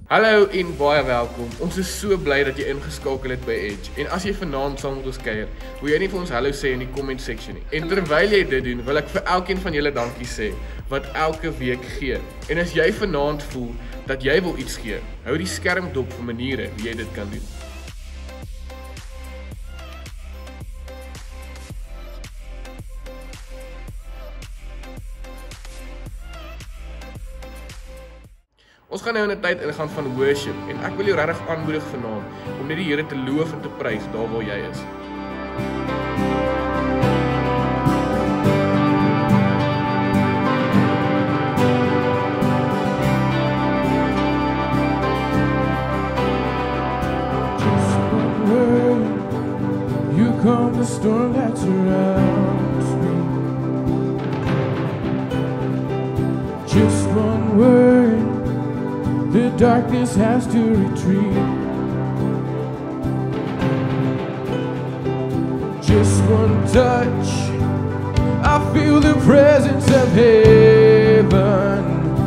Hallo en baie welkom. Ons is so bly dat jy ingeskakel het by Edge. En as jy vanaand saam met ons kuier, wil jy nie vir ons hallo sê in die comment section nie. En terwyl jy dit doen, wil ek vir elkeen van julle dankie sê wat elke week gee. En as jy vanaand voel dat jy wil iets gee, hou die skerm dop vir maniere hoe jy dit kan doen. Ons gaan nou in 'n tyd ingaan van worship en ek wil jou regtig aanmoedig vanaand om net die Here te loof en te prys daar waar jy is. Just one word, you calm the storm that surrounds me. Just one word, the darkness has to retreat. Just one touch, I feel the presence of heaven.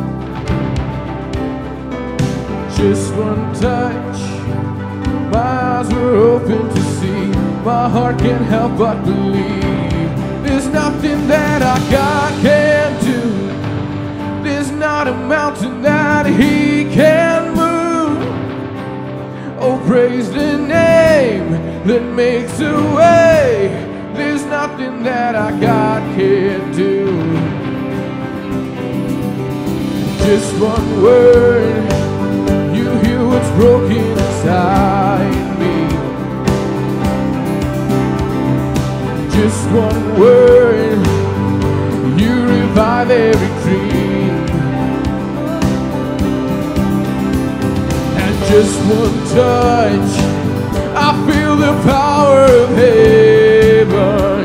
Just one touch, my eyes were open to see. My heart can't help but believe. There's nothing that our God can't do. There's not a mountain that He can move. Oh, praise the name that makes a way. There's nothing that our God can't do. Just one word, you heal what's broken inside me. Just one word, you revive every dream. Just one touch, I feel the power of heaven.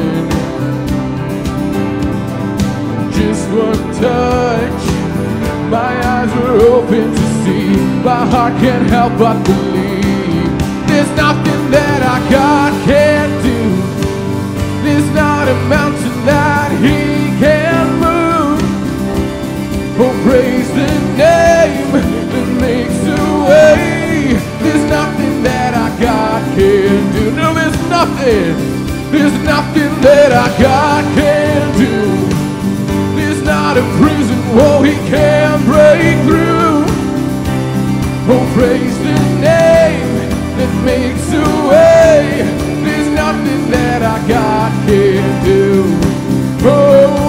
Just one touch, my eyes were open to see. My heart can't help but believe. There's nothing that our God can't do. There's not a mountain that He can't move. Oh, praise the name that makes a way. There's nothing that our God can do. No, there's nothing that our God can do. There's not a prison wall He can't break through. Oh, praise the name that makes a way. There's nothing that our God can do. Oh,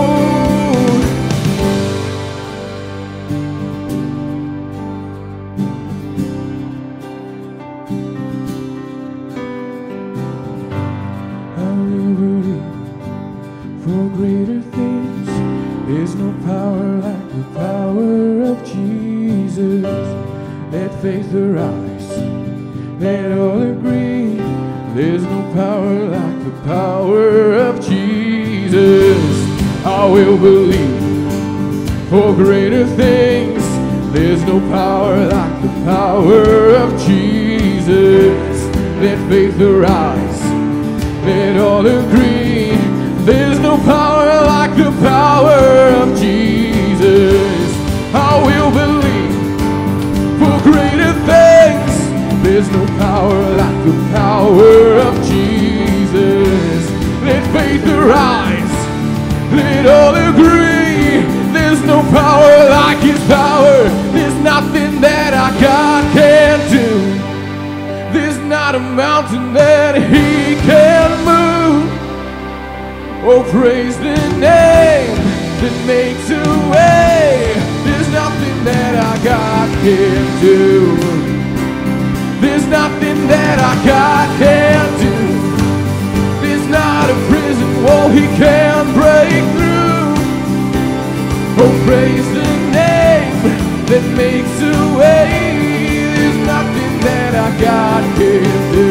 for greater things. There's no power like the power of Jesus. Let faith arise, let all agree. There's no power like the power of Jesus. I will believe for greater things. There's no power like the power of Jesus. Let faith arise, let all agree. There's no power like the power of Jesus. I will believe for greater things. There's no power like the power of Jesus. Let faith arise, let all agree. There's no power like His power. There's nothing that our God can't do. There's not a mountain that He can move. Oh, praise the name that makes a way. There's nothing that our God can't do. There's nothing that our God can't do. There's not a prison wall He can't break through. Oh, praise the name that makes a way. There's nothing that our God can't do.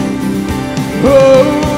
Oh,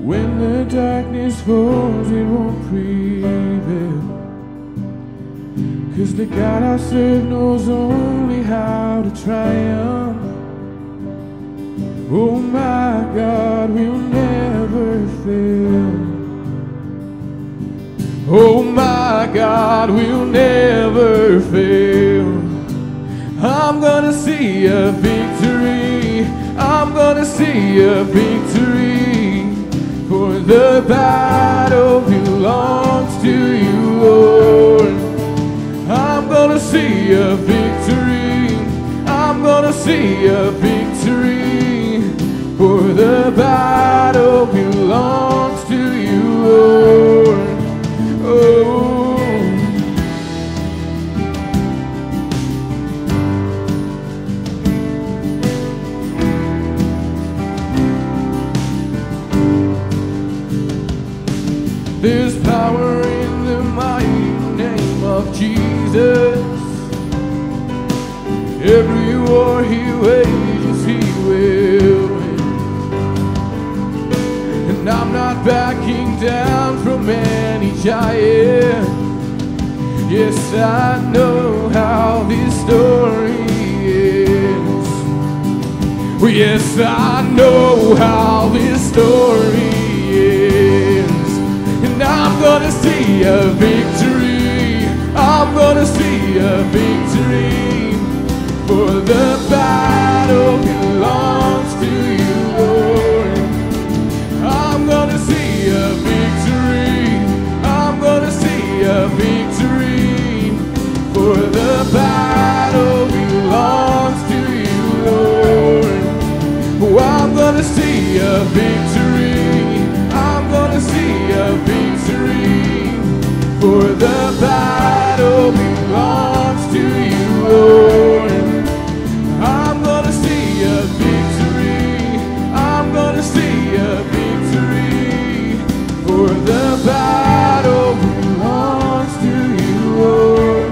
When the darkness falls, it won't prevail. 'Cause the God I serve knows only how to triumph. Oh my God will never fail. Oh my God will never fail. I'm gonna see a victory. I'm gonna see a victory. For the battle belongs to you, Lord. I'm gonna see a victory. I'm gonna see a victory. For the battle belongs to you, Lord. Oh. There's power in the mighty name of Jesus. Every war he wages, he will win. And I'm not backing down from any giant. Yes, I know how this story ends. Well, yes, I know how this story ends. And I'm gonna see a victory. I'm gonna see a victory. For the battle belongs to you, Lord. I'm gonna see a victory. I'm gonna see a victory. For the battle belongs to you, Lord. Oh, I'm gonna see a victory. I'm gonna see a victory. For the battle belongs to you, Lord. I'm gonna see a victory. I'm gonna see a victory. For the battle belongs to you, Lord.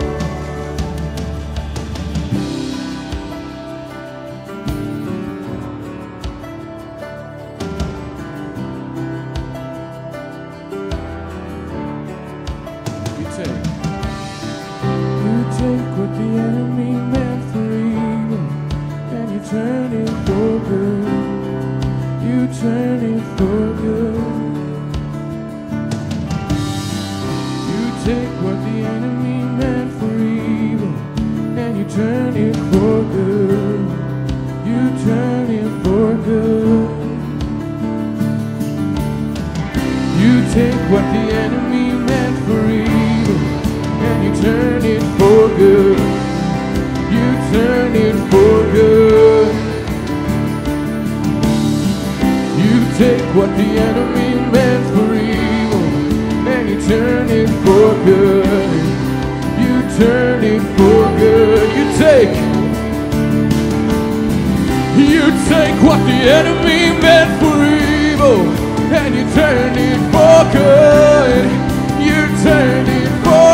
You take what the enemy meant for evil, and you turn it for good. You turn it for good. You take what the enemy meant for evil, and you turn it for good. You turn it for good. You take what the enemy meant for evil, and you turn it for good. You turn it for good. You take what the enemy meant for evil, and you turn it for good. You turn it for good. You take what the enemy meant for evil, and you turn it for good. You turn it for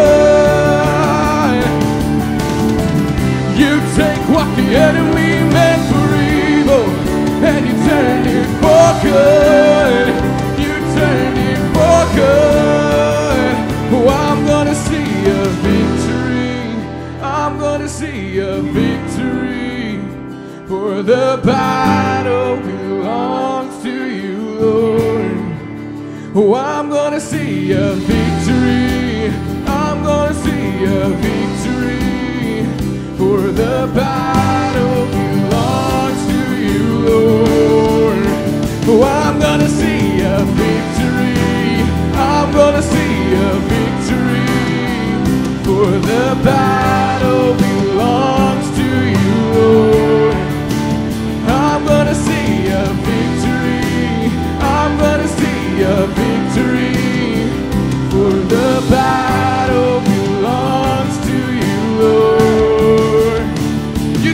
good. You take what the enemy meant for evil, and you turn it for good. You turn it for good. Oh, I'm gonna see a victory. I'm gonna see a victory. For the battle belongs to you, Lord. Oh, I'm gonna see a victory. I'm gonna see a victory. For the battle belongs to you, Lord. Oh, I'm gonna see a victory. I'm gonna see a victory. For the battle belongs to you, Lord. I'm gonna see a victory. I'm gonna see a victory. For the battle belongs to you, Lord. You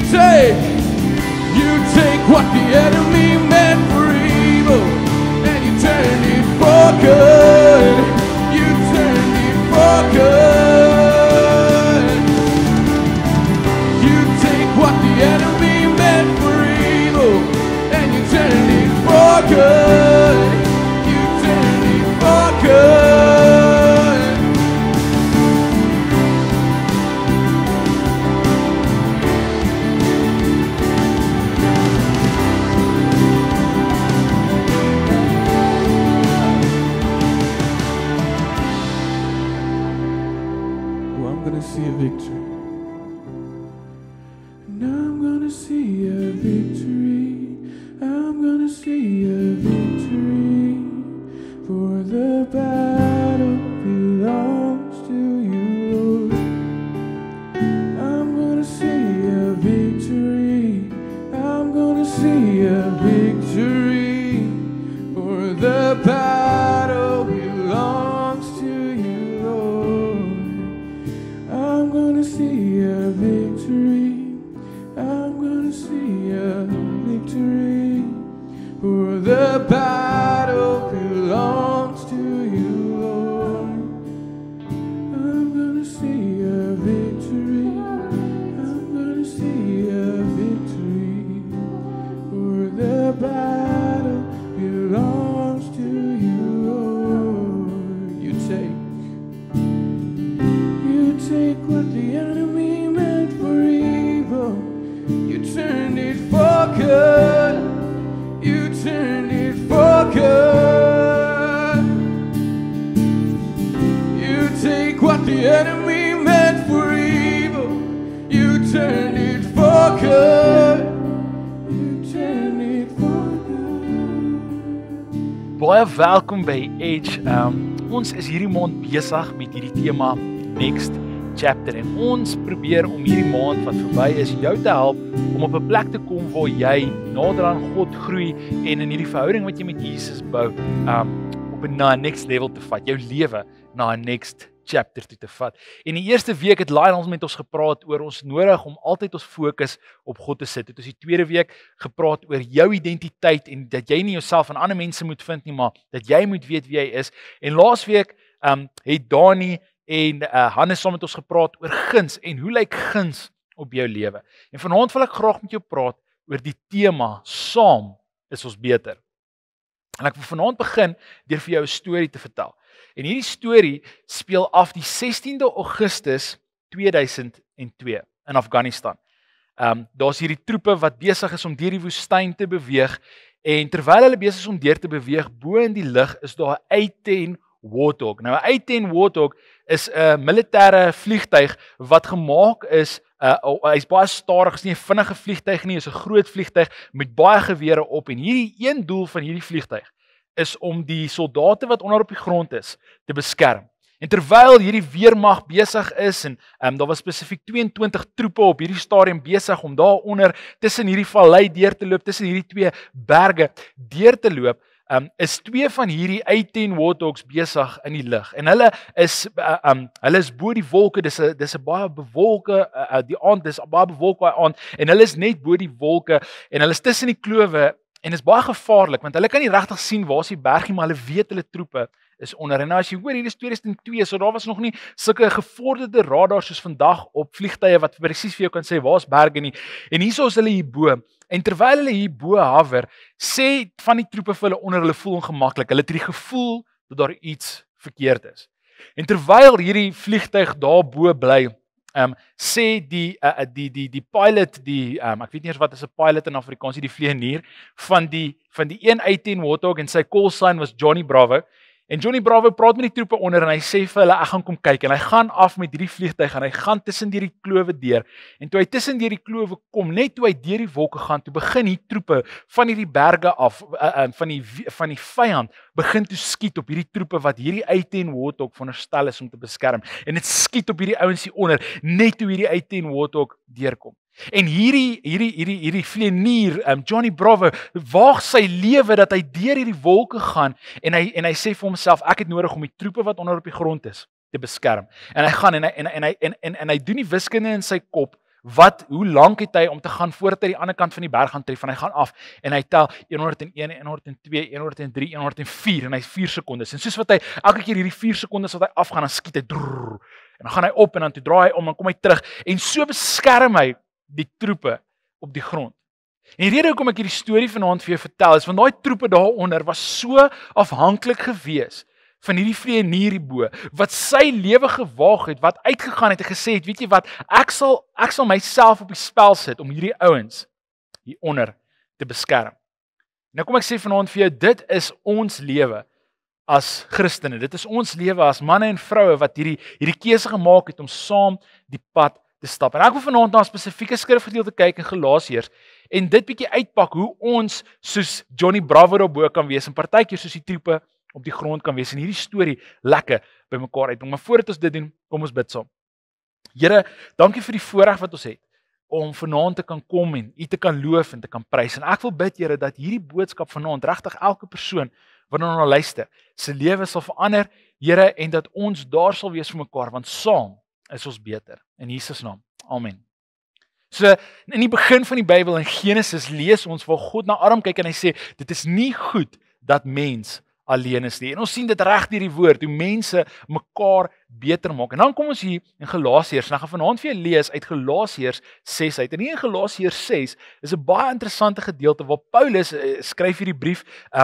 take what the enemy meant for evil, and you turn it for good. You turn it for good. You take what the enemy meant for evil, and you turn it for good. victory. And I'm gonna see a victory. I'm gonna see a victory. For the battle belongs to you, Lord. I'm gonna see a victory. I'm gonna see a victory. For the battle belongs to you, Lord. I'm gonna see a victory. I'm gonna see a victory. For the battle belongs to you, Lord. I'm gonna see a victory. I'm gonna see a victory. For the battle belongs to you, Lord. You take what the enemy meant for evil. You turned it for good. You turned it for good. You take what the enemy meant for evil. You turned it for good. You turned it for good. Baie welkom by Edge. Ons is hierdie maand besig met hierdie tema Next Chapter en ons probeer om hierdie maand wat verby is jou te help om op 'n plek te kom waar jy nader aan God groei en in hierdie verhouding wat jy met Jesus bou op 'n next level te vat, jou lewe na 'n next chapter toe te vat. En die eerste week het Lionel met ons gepraat oor ons nodig om altyd ons fokus op God te sit. Het ons die tweede week gepraat oor jou identiteit en dat jy nie jouself aan ander mense moet vind nie, maar dat jy moet weet wie jy is. En laasweek het Dani en Hannes saam met ons gepraat oor guns en hoe lyk guns op jou lewe. En vanaand wil ek graag met jou praat oor die tema saam is ons beter. En ek wil vanaand begin deur vir jou 'n storie te vertel. En hierdie storie speel af die 16de Augustus 2002 in Afghanistan. Daar's hierdie troepe wat besig is om deur die woestyn te beweeg en terwyl hulle besig is om deur te beweeg, bo in die lug is daar 'n A-10 Warthog. Nou 'n A-10 Warthog is 'n militêre vliegtyg wat gemaak is, hy's baie stadig, is nie 'n vinnige vliegtyg nie, is 'n groot vliegtyg met baie gewere op en hierdie een doel van hierdie vliegtyg is om die soldate wat onder op die grond is te beskerm. En terwyl hierdie weermag besig is en daar was spesifiek 22 troepe op hierdie stadium besig om daaronder tussen hierdie vallei deur te loop, tussen hierdie twee berge deur te loop, is twee van hierdie A-10 Warthogs besig in die lug. En hulle is bo die wolke, dis 'n baie bewolke die aand, dis baie bewolk daai aand en hulle is net bo die wolke en hulle is tussen die klowe en is baie gevaarlik want hulle kan nie regtig sien waar is die bergie, maar hulle weet hulle troepe is onder. En nou as jy hoor, hier is 2002, so daar was nog nie sulke gevorderde radars soos vandag op vliegtye wat presies vir jou kan sê waar is berge nie. En hierso is hulle hierbo. En terwyl hulle hierbo hover, sê van die troepe vir hulle onder, hulle voel ongemaklik. Hulle het die gevoel dat daar iets verkeerd is. En terwyl hierdie vliegtyg daarbo bly, sê die pilot, ek weet nie eens wat is 'n pilot in Afrikaans, die vlieënier van die een A-10 Warthog en sy call sign was Johnny Bravo. En Johnny Bravo praat met die troepe onder en hy sê vir hulle, ek gaan kom kyk en hy gaan af met hierdie vliegtyg en hy gaan tussen deur die klowe deur. En toe hy tussen deur die klowe kom, net toe hy deur die wolke gaan, toe begin die troepe van hierdie berge af, van die vyand, begin toe skiet op hierdie troepe wat hierdie A-10 Warthog veronderstel is om te beskerm. En dit skiet op hierdie ouens hier onder, net toe hierdie A-10 Warthog deurkom. En hierdie vlieënier, Johnny Bravo, waag sy lewe dat hy deur hierdie wolke gaan en hy sê vir homself, ek het nodig om die troepe wat onder op die grond is te beskerm. En hy gaan en hy doen die wiskunde in sy kop, hoe lank het hy om te gaan voordat hy die ander kant van die berg gaan tref, en hy gaan af en hy tel 101, 102, 103, 104 en hy 4 sekondes. En soos wat hy elke keer hierdie 4 sekondes wat hy afgaan, dan skiet hy drrr, en dan gaan hy op en dan toe draai hy om en kom hy terug en so beskerm hy die troepe op die grond. En die rede hoekom ek hierdie storie vanaand vir jou vertel is want daai troepe daaronder was so afhanklik gewees van hierdie vlieënier hierbo wat sy lewe gewaag het, wat uitgegaan het en gesê het, weet jy wat, ek sal myself op die spel sit om hierdie ouens hieronder te beskerm. Nou kom ek sê vanaand vir jou, dit is ons lewe as Christene. Dit is ons lewe as manne en vroue wat hierdie keuse gemaak het om saam die pad te stap. En ek wil vanaand na 'n spesifieke skrifgedeelte kyk in Galasiërs en dit bietjie uitpak hoe ons soos Johnny Bravo daarbo kan wees en partykeer soos die troepe op die grond kan wees en hierdie storie lekker bymekaar uitbring. Maar voordat ons dit doen, kom ons bid saam. Here, dankie vir die voorreg wat ons het om vanaand te kan kom en U te kan loof en te kan prys. En ek wil bid, Here, dat hierdie boodskap vanaand regtig elke persoon wat na luister, se lewe sal verander, Here, en dat ons daar sal wees vir mekaar, want saam is ons beter. In Jesus naam. Amen. So in die begin van die Bybel in Genesis lees ons waar God na Adam kyk en hy sê dit is nie goed dat mens alleen is nie. En ons sien dit reg deur die woord hoe mense mekaar beter maak. En dan kom ons hier in Galasiërs. En ek gaan vanaand vir jou lees uit Galasiërs 6 uit. En hier in Galasiërs 6 is 'n baie interessante gedeelte waar Paulus skryf hierdie brief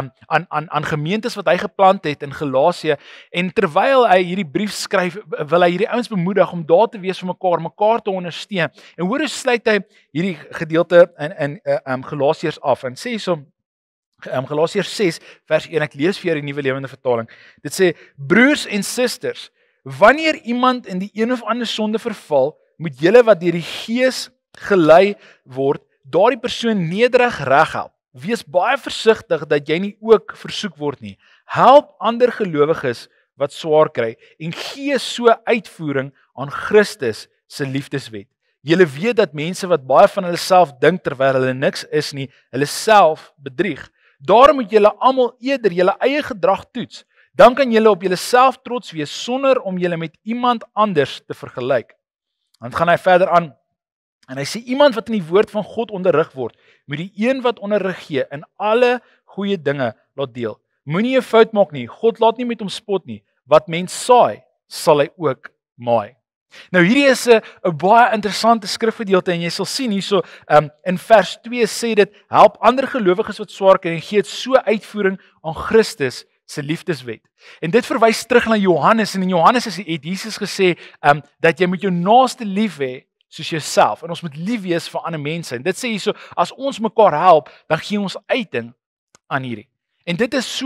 aan gemeentes wat hy geplant het in Galasië. En terwyl hy hierdie brief skryf, wil hy hierdie ouens bemoedig om daar te wees vir mekaar te ondersteun. En hoor hoe sluit hy hierdie gedeelte in Galasiërs af en sê so Galasiërs 6 vers 1, ek lees vir jou die Nuwe Lewende Vertaling. Dit sê, broers en susters, wanneer iemand in die een of ander sonde verval, moet julle wat deur die Gees gelei word, daardie persoon nederig reghelp. Wees baie versigtig dat jy nie ook versoek word nie. Help ander gelowiges wat swaar kry en gee so uitvoering aan Christus se liefdeswet. Julle weet dat mense wat baie van hulle self dink terwyl hulle niks is nie, hulle self bedrieg. Daarom moet julle almal eerder julle eie gedrag toets. Dan kan julle op julleself trots wees sonder om julle met iemand anders te vergelyk. Dan gaan hy verder aan en hy sê iemand wat in die woord van God onderrig word, moet die een wat onderrig gee in alle goeie dinge laat deel. Moenie 'n fout maak nie. God laat nie met hom spot nie. Wat mens saai, sal hy ook maai. Nou hierdie is 'n baie interessante skrifgedeelte en jy sal sien hierso in vers 2 sê dit help ander gelowiges wat swaar kry en gee dit so uitvoering aan Christus se liefdeswet. En dit verwys terug na Johannes en in Johannes het Jesus gesê dat jy moet jou naaste lief hê soos jouself en ons moet lief wees vir ander mense. En dit sê hierso as ons mekaar help, dan gee ons uiting aan hierdie. En dit is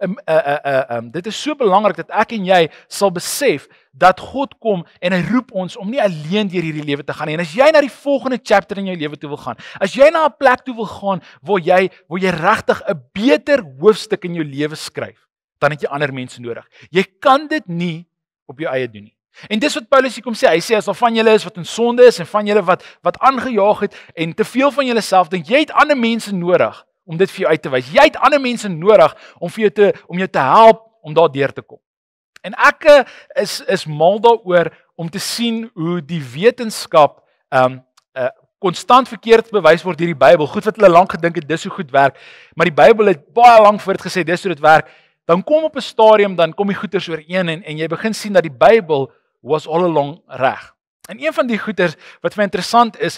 so belangrik dat ek en jy sal besef dat God kom en hy roep ons om nie alleen deur hierdie lewe te gaan nie. En as jy na die volgende chapter in jou lewe toe wil gaan, as jy na 'n plek toe wil gaan waar jy regtig 'n beter hoofstuk in jou lewe skryf, dan het jy ander mense nodig. Jy kan dit nie op jou eie doen nie. En dis wat Paulus hier kom sê. Hy sê as al van julle is wat in sonde is en van julle wat aangejaag het en te veel van julleself dink, jy het ander mense nodig om dit vir jou uit te wys. Jy het ander mense nodig om vir jou te help om daar deur te kom. En ek is mal daaroor om te sien hoe die wetenskap konstant verkeerd bewys word deur die Bybel. Goed wat hulle lank gedink het dis hoe goed werk, maar die Bybel het baie lank voor dit gesê dis hoe dit werk. Dan kom op 'n stadium dan kom die goeters ooreen en jy begin sien dat die Bybel was all along reg. En een van die goeters wat vir my interessant is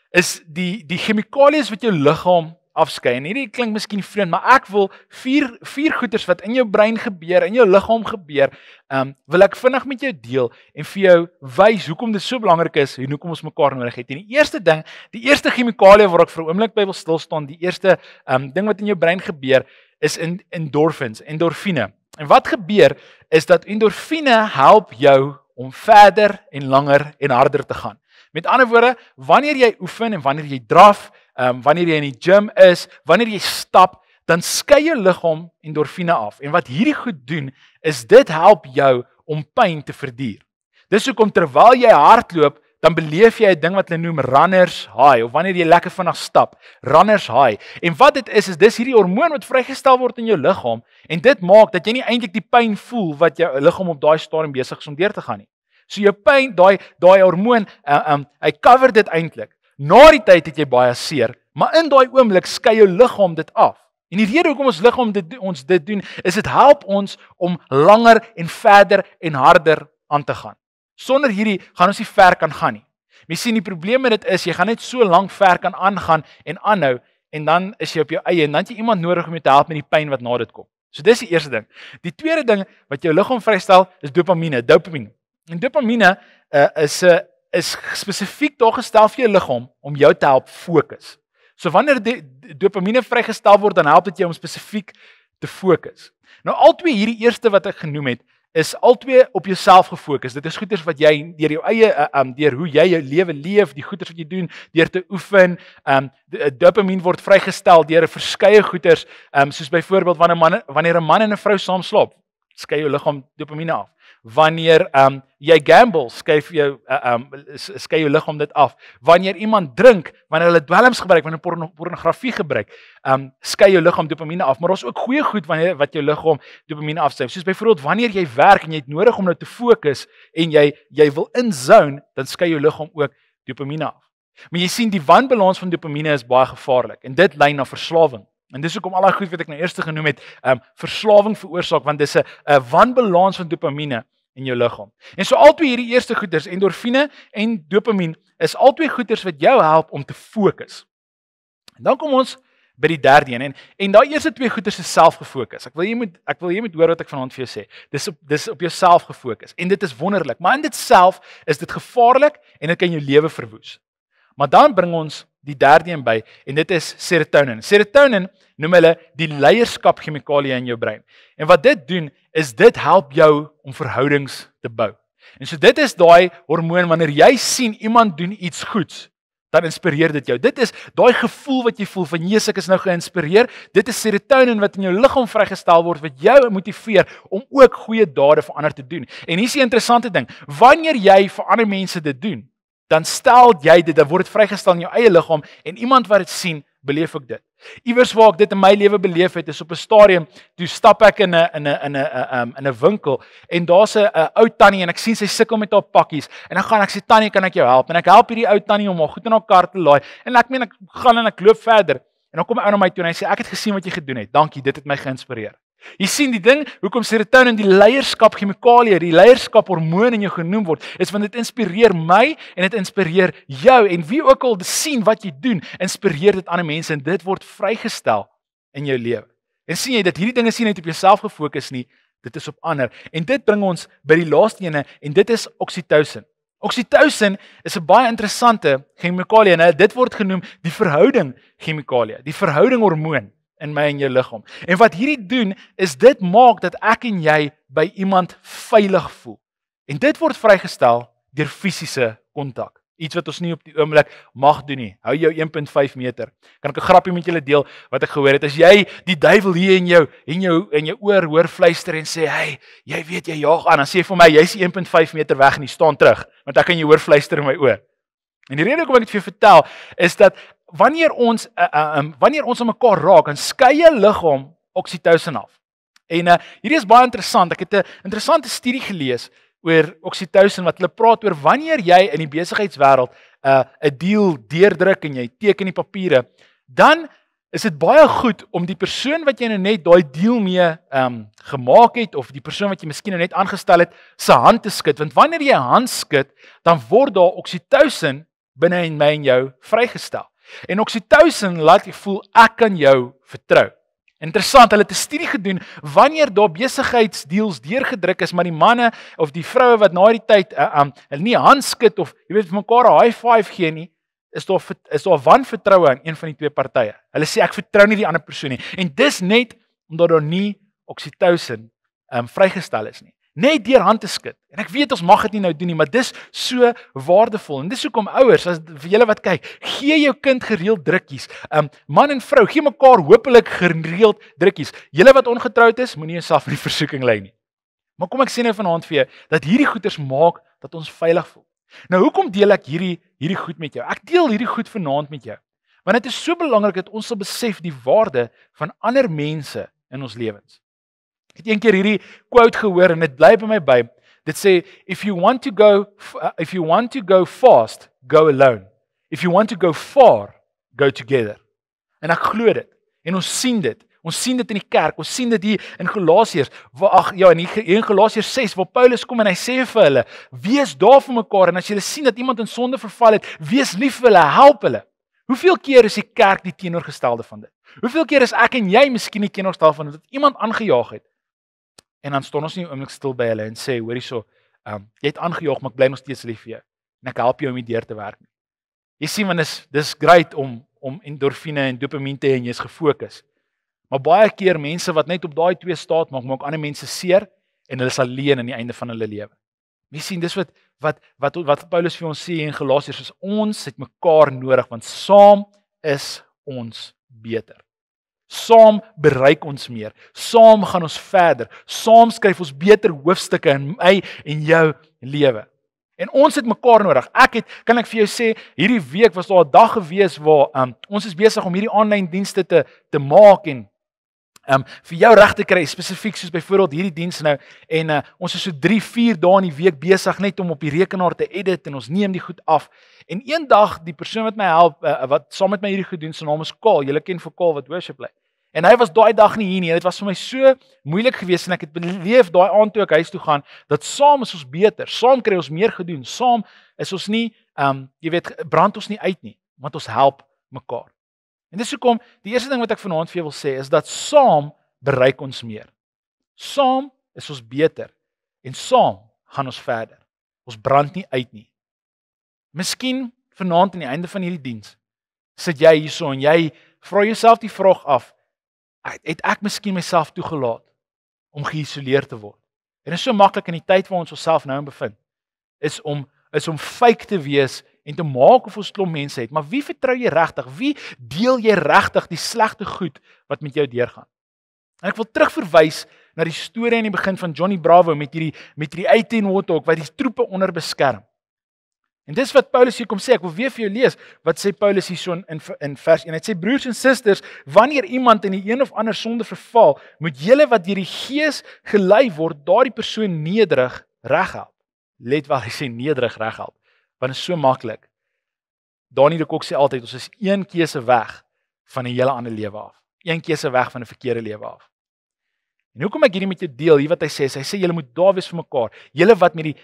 die chemikalieë wat jou liggaam afskei. En hierdie klink miskien vreemd, maar ek wil vier goeters wat in jou brein gebeur, in jou liggaam gebeur, wil ek vinnig met jou deel en vir jou wys hoekom dit so belangrik is en hoekom ons mekaar nodig het. En die eerste chemikalie waar ek vir 'n oomblik by wil stil staan, die eerste ding wat in jou brein gebeur, is endorfine. En wat gebeur is dat endorfine help jou om verder en langer en harder te gaan. Met ander woorde, wanneer jy oefen en wanneer jy draf, wanneer jy in die gym is, wanneer jy stap, dan skei jou liggaam endorfine af. En wat hierdie goed doen, is dit help jou om pyn te verduur. Dis hoekom terwyl jy hardloop, dan beleef jy 'n ding wat hulle noem runners high, of wanneer jy lekker vinnig stap, runners high. En wat dit is dis hierdie hormoon wat vrygestel word in jou liggaam, en dit maak dat jy nie eintlik die pyn voel wat jou liggaam op daai stadium besig is om deur te gaan nie. So jou pyn, daai hormoon, hy cover dit eintlik. Na die tyd het jy baie seer, maar in daai oomblik skei jou liggaam dit af. En die rede hoekom ons liggaam ons dit doen, is dit help ons om langer en verder en harder aan te gaan. Sonder hierdie gaan ons nie ver kan gaan nie. Jy sien die probleem met dit is, jy gaan net so lank ver kan aangaan en aanhou, en dan is jy op jou eie, en dan het jy iemand nodig om jou te help met die pyn wat na dit kom. So dis die eerste ding. Die tweede ding wat jou liggaam vrystel, is dopamine. En dopamine is spesifiek daar gestel vir jou liggaam om jou te help fokus. So wanneer die dopamine vrygestel word, dan help dit jou om spesifiek te fokus. Nou albei hierdie eerste wat ek genoem het, is albei op jouself gefokus. Dit is goeders wat jy deur jou eie deur hoe jy jou lewe leef, die goeders wat jy doen, deur te oefen, dopamien word vrygestel deur verskeie goeders, soos byvoorbeeld wanneer 'n man en 'n vrou saam slaap, skei jou liggaam dopamien af. Wanneer jy gamble, skei jou liggaam dit af. Wanneer iemand drink, wanneer hulle dwelms gebruik, wanneer pornografie gebruik, skei jou liggaam dopamien af. Maar daar's ook goeie goed wat jou liggaam dopamien afskei. Soos byvoorbeeld wanneer jy werk en jy het nodig om nou te fokus en jy wil inzone, dan skei jou liggaam ook dopamien af. Maar jy sien die wanbalans van dopamien is baie gevaarlik en dit lei na verslawing. En dis hoekom al daai goed wat ek nou eers genoem het, verslawing veroorsaak, want dis 'n wanbalans van dopamien in jou liggaam. En so albei hierdie eerste goeders, endorfine en dopamien, is albei goeders wat jou help om te fokus. En dan kom ons by die derde een, en daai eerste twee goeders is selfgefokus. Ek wil jy moet hoor wat ek vanaand vir jou sê. Dis op jouself gefokus en dit is wonderlik, maar in dit self is dit gevaarlik en dit kan jou lewe verwoes. Maar dan bring ons die derde een by en dit is serotonin. Serotonin noem hulle die leierskap chemikalie in jou brein. En wat dit doen is dit help jou om verhoudings te bou. En so dit is daai hormoon wanneer jy sien iemand doen iets goeds, dan inspireer dit jou. Dit is daai gevoel wat jy voel van Jesus, ek is nou geïnspireer. Dit is serotonin wat in jou liggaam vrygestel word wat jou motiveer om ook goeie dade vir ander te doen. En hier is die interessante ding, wanneer jy vir ander mense dit doen, dan stel jy dit, dan word dit vrygestel in jou eie liggaam en iemand wat dit sien, beleef ook dit. Iewers waar ek dit in my lewe beleef het, is op 'n stadium, toe stap ek in 'n winkel en daar's 'n ou tannie en ek sien sy sukkel met haar pakkies en dan gaan ek sê tannie, kan ek jou help? En ek help hierdie ou tannie om haar goed in haar kar te laai en ek gaan en ek loop verder en dan kom 'n ou na my toe en hy sê ek het gesien wat jy gedoen het. Dankie, dit het my geïnspireer. Jy sien die ding, hoekom serotonin die leierskap chemikalie, die leierskap hormoon in jou genoem word, is want dit inspireer my en dit inspireer jou en wie ook al sien wat jy doen, inspireer dit ander mense en dit word vrygestel in jou lewe. En sien jy dat hierdie dinge sien net op jouself gefokus nie, dit is op ander. En dit bring ons by die laaste ene en dit is oksitosin. Oksitosin is 'n baie interessante chemikalie en dit word genoem die verhouding chemikalie, die verhouding hormoon in my en jou liggaam. En wat hierdie doen, is dit maak dat ek en jy by iemand veilig voel. En dit word vrygestel deur fisiese kontak. Iets wat ons nie op die oomblik mag doen nie. Hou jou 1.5 meter. Kan ek 'n grappie met julle deel wat ek gehoor het? As jy die duiwel hier in jou oor hoor fluister en sê, "Hey, jy weet jy jaag aan." Dan sê jy vir my, "Jy's 1.5 meter weg en jy staan terug, want ek kan jou hoor fluister in my oor." En die rede hoekom ek dit vir jou vertel, is dat wanneer ons aan mekaar raak, dan skei jou liggaam oksitosin af. En hierdie is baie interessant. Ek het 'n interessante studie gelees oor oksitosin wat hulle praat oor wanneer jy in die besigheidswêreld 'n deal deurdruk en jy teken die papiere, dan is dit baie goed om die persoon wat jy nou net daai deal mee gemaak het of die persoon wat jy miskien nou net aangestel het, se hand te skud, want wanneer jy 'n hand skud, dan word daar oksitosin binne in my en jou vrygestel. En oksitosin laat jy voel ek kan jou vertrou. Interessant, hulle het 'n studie gedoen wanneer daar besigheidsdeals deurgedruk is, maar die manne of die vroue wat na die tyd hulle nie handskud of jy weet vir mekaar 'n high five gee nie, is daar wanvertroue aan een van die twee partye. Hulle sê ek vertrou nie die ander persoon nie. En dis net omdat daar nie oksitosin vrygestel is nie. Net deur hand te skud. En ek weet ons mag dit nie nou doen nie, maar dis so waardevol. En dis hoekom ouers, as vir julle wat kyk, gee jou kind gereeld drukkies. Man en vrou, gee mekaar hopelik gereeld drukkies. Julle wat ongetroud is, moenie jouself in die versoeking lei nie. Maar kom ek sê nou vanaand vir jou dat hierdie goeders maak dat ons veilig voel. Nou hoekom deel ek hierdie goed met jou? Ek deel hierdie goed vanaand met jou. Want dit is so belangrik dat ons sal besef die waarde van ander mense in ons lewens. Ek het een keer hierdie quote gehoor en dit bly by my by. Dit sê if you want to go fast, go alone. If you want to go far, go together. En ek glo dit. En ons sien dit. Ons sien dit in die kerk. Ons sien dit hier in Galasiërs. In Galasiërs 6 waar Paulus kom en hy sê vir hulle, wees daar vir mekaar en as jy sien dat iemand in sonde verval het, wees lief vir hulle, help hulle. Hoeveel keer is die kerk die teenoorgestelde van dit? Hoeveel keer is ek en jy miskien die teenoorgestelde van dit, dat iemand aangejaag het? En dan staan ons nie oomblik stil by hulle en sê, hoor hierso, jy het aangejaag, maar ek bly nog steeds lief vir jou. En ek help jou om die deur te werk. Jy sien, want dis great om endorfine en dopamien te hê en jy is gefokus. Maar baie keer mense wat net op daai 2 staat maak ander mense seer en hulle is alleen aan die einde van hulle lewe. Mens sien, dis wat Paulus vir ons sê in Galasiërs, is ons het mekaar nodig, want saam is ons beter. Saam bereik ons meer, saam gaan ons verder, saam skryf ons beter hoofstukke in my en jou lewe. En ons het mekaar nodig. Kan ek vir jou sê, hierdie week was daar 'n dag gewees waar ons is besig om hierdie aanlyn dienste te maak en vir jou reg te kry, spesifiek soos byvoorbeeld hierdie diens nou, en ons is so 3-4 dae in die week besig net om op die rekenaar te edit en ons neem die goed af. En een dag, die persoon wat my help, wat saam met my hierdie goed doen, sy naam is Kaal, julle ken vir Kaal wat worship lei. En hy was daai dag nie hier nie, dit was vir my so moeilik geweest en ek het beleef daai aand toe ek huis toe gaan, dat saam is ons beter, saam kry ons meer gedoen, saam is ons nie, brand ons nie uit nie, want ons help mekaar. En dis hoekom, die eerste ding wat ek vanaand vir jou wil sê, is dat saam bereik ons meer. Saam is ons beter, en saam gaan ons verder. Ons brand nie uit nie. Miskien vanaand aan die einde van hierdie diens, sit jy hierso en jy vra jouself die vraag af, het ek miskien myself toegelaat om geïsoleer te word? En dit is so maklik in die tyd waar ons onsself nou in bevind, is om fake te wees en te maak of ons klomp mense het, maar wie vertrou jy regtig? Wie deel jy regtig die slegte goed wat met jou deurgaan? En ek wil terugverwys na die storie in die begin van Johnny Bravo met hierdie 18 Warthog wat die troepe onder beskerm. En dis wat Paulus hier kom sê, ek wil weer vir jou lees, wat sê Paulus hier so in vers 1, hy sê, broers en susters, wanneer iemand in die een of ander sonde verval, moet julle wat deur die Gees gelei word, daardie persoon nederig reghelp. Let wel, hy sê nederig reghelp, want dit is so maklik. Danie de Kok sê altyd, ons is een keuse weg van 'n hele ander lewe af. Een keuse weg van 'n verkeerde lewe af. En hoekom ek hierdie met jou deel, hier wat hy sê julle moet daar wees vir mekaar. Julle wat met die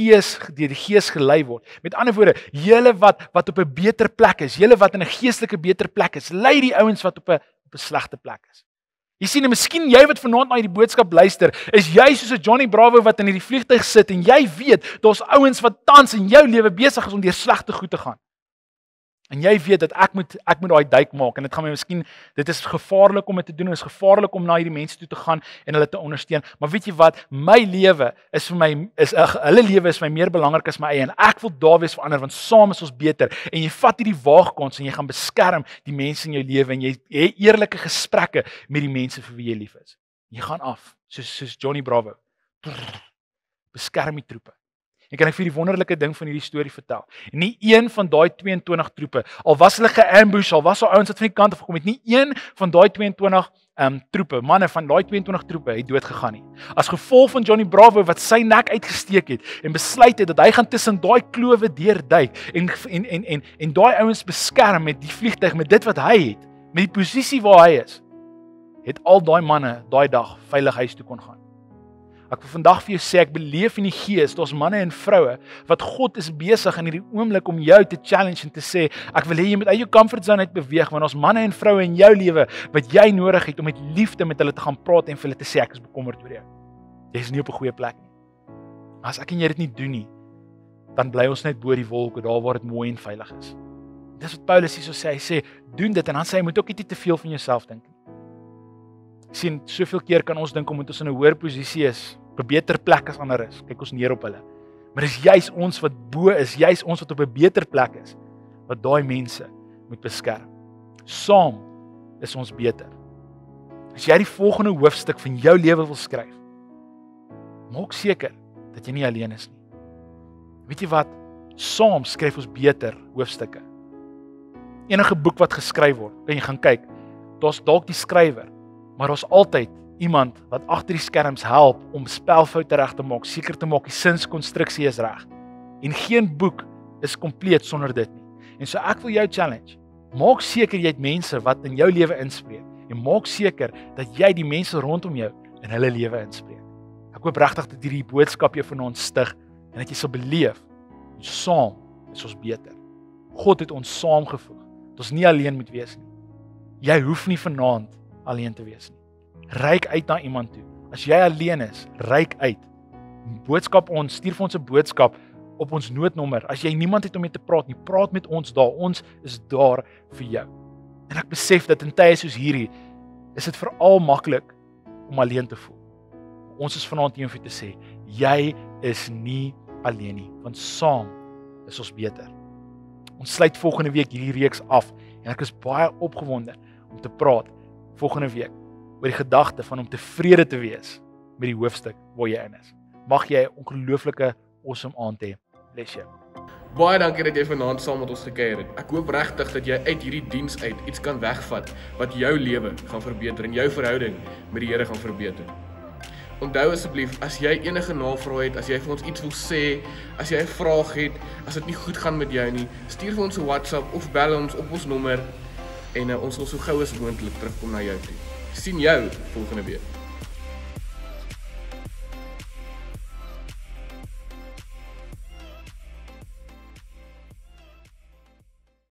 Gees gelei word. Met ander woorde, julle wat op 'n beter plek is, julle wat in 'n geestelike beter plek is, lei die ouens wat op 'n slegte plek is. Jy sien, en miskien jy wat vanaand na hierdie boodskap luister, is jy soos 'n Johnny Bravo wat in hierdie vliegtuig sit en jy weet, daar's ouens wat tans in jou lewe besig is om deur slegte goed te gaan. En jy weet dat ek moet daai duik maak en dit is gevaarlik om dit te doen, dit is gevaarlik om na hierdie mense toe te gaan en hulle te ondersteun. Maar weet jy wat, my lewe is vir my hulle lewe is vir my meer belangrik as my eie en ek wil daar wees vir ander want saam is ons beter. En jy vat hierdie waagkans en jy gaan beskerm die mense in jou lewe en jy het eerlike gesprekke met die mense vir wie jy lief is. Jy gaan af soos Johnny Bravo. Beskerm die troepe. En kan ek vir die wonderlike ding van hierdie storie vertel. En nie een van daai 22 troepe, al was hulle geambush, al was daar ouens wat van die kant af gekom het, nie een van daai 22 troepe, manne van daai 22 troepe het dood gegaan nie. As gevolg van Johnny Bravo wat sy nek uitgesteek het en besluit het dat hy gaan tussen daai klowe deurduik en daai ouens beskerm met die vliegtuig, met dit wat hy het, met die posisie waar hy is, het al daai manne daai dag veilig huis toe kon gaan. Ek wil vandag vir jou sê, ek beleef in die Gees, daar's manne en vroue, wat God is besig in hierdie oomblik om jou te challenge en te sê, ek wil hê jy moet uit jou comfort zone uit beweeg, want daar's manne en vroue in jou lewe, wat jy nodig het om met liefde met hulle te gaan praat en vir hulle te sê, ek is bekommerd oor jou. Jy is nie op 'n goeie plek nie. As ek en jy dit nie doen nie, dan bly ons net bo die wolke, daar waar dit mooi en veilig is. Dis wat Paulus hierso sê, hy sê, doen dit, en dan sê hy, moet ook nie te veel van jouself dink nie. Sien, soveel keer kan ons dink omdat ons in 'n hoër posisie is, op 'n beter plek as ander is, kyk ons neer op hulle. Maar dis juis ons wat bo is, juis ons wat op 'n beter plek is, wat daai mense moet beskerm. Saam is ons beter. As jy die volgende hoofstuk van jou lewe wil skryf, maak seker dat jy nie alleen is nie. Weet jy wat? Saam skryf ons beter hoofstukke. Enige boek wat geskryf word, kan jy gaan kyk, daar's dalk die skrywer, maar daar's altyd iemand wat agter die skerms help om spelfoute reg te maak, seker te maak die sinskonstruksie is reg. En geen boek is kompleet sonder dit nie. En so ek wil jou challenge, maak seker jy het mense wat in jou lewe inspreek en maak seker dat jy die mense rondom jou in hulle lewe inspreek. Ek hoop regtig dat hierdie boodskap jou vanaand stig en dat jy sal beleef, saam is ons beter. God het ons saamgevoeg, dat ons nie alleen moet wees nie. Jy hoef nie vanaand alleen te wees nie. Reik uit na iemand toe. As jy alleen is, reik uit. Stuur vir ons 'n boodskap op ons noodnommer. As jy niemand het om mee te praat nie, praat met ons daar. Ons is daar vir jou. En ek besef dat in tye soos hierdie, is dit veral maklik om alleen te voel. Ons is vanaand hier om vir te sê, jy is nie alleen nie, want saam is ons beter. Ons sluit volgende week hierdie reeks af en ek is baie opgewonde om te praat volgende week oor die gedagte van om tevrede te wees met die hoofstuk waar jy in is. Mag jy 'n ongelooflike awesome aand hê. Bless jou. Baie dankie dat jy vanaand saam met ons gekuier het. Ek hoop regtig dat jy uit hierdie diens uit iets kan wegvat wat jou lewe gaan verbeter en jou verhouding met die Here gaan verbeter. Onthou asseblief, as jy enige navrae het, as jy vir ons iets wil sê, as jy 'n vraag het, as dit nie goed gaan met jou nie, stuur vir ons 'n WhatsApp of bel ons op ons nommer en ons sal so gou as moontlik terugkom na jou toe. Sien jou volgende week.